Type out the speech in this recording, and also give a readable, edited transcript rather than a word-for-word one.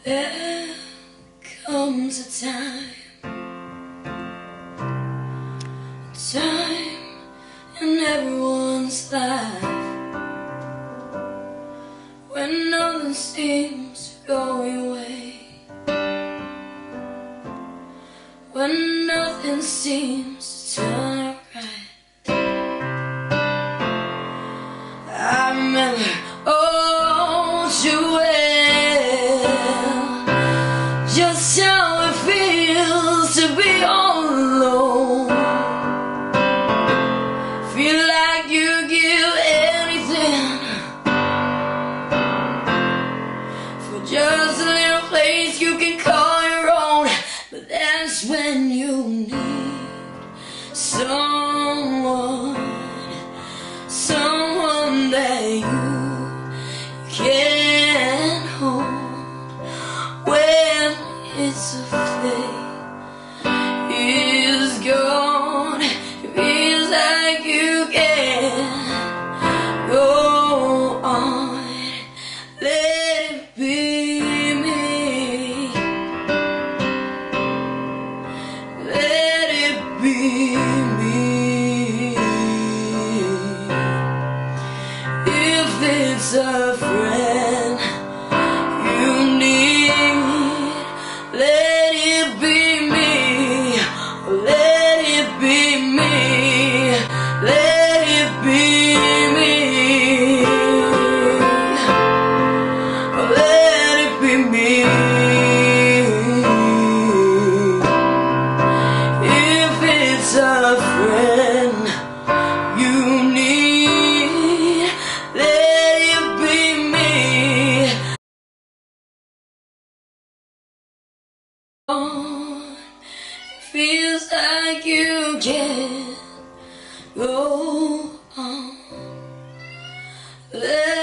There comes a time in everyone's life when nothing seems to go your way, when nothing seems to turn out right. I remember too well just how it feels to be all alone. Feel like you give anything for just a little place you can call your own. But that's when you need someone that you can hold when it's afraid is gone. It feels like you can't go on. Let it be me. Let it be me. If it's a friend you need, let it be me. Let it be me. Let it be me. Let it be me. If it's a friend you need, let it be me. Feels like you can't go on.